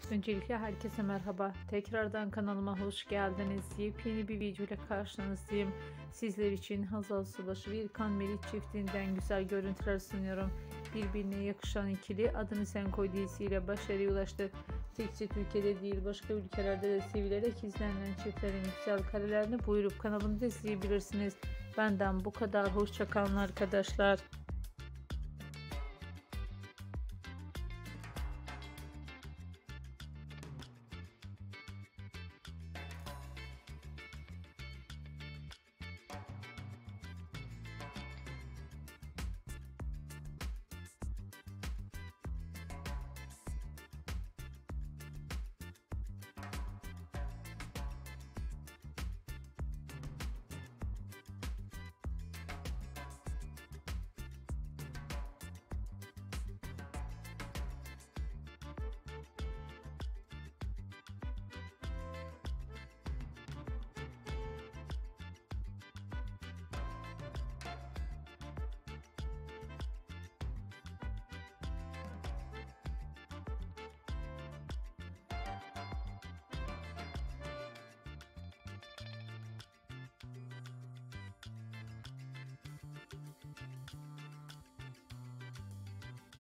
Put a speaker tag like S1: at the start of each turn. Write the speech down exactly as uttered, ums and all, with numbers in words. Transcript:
S1: Öncelikle herkese merhaba. Tekrardan kanalıma hoş geldiniz. Yepyeni bir video ile karşınızdayım. Sizler için Hazal Subaşı ve İlkan Meriç çiftinden güzel görüntüler sunuyorum. Birbirine yakışan ikili Adını Sen Koy dizisiyle başarıya ulaştı. Tekçe Türkiye'de değil başka ülkelerde de sevilerek izlenen çiftlerin güzel karelerini buyurup kanalımda izleyebilirsiniz. Benden bu kadar. Hoşça kalın arkadaşlar.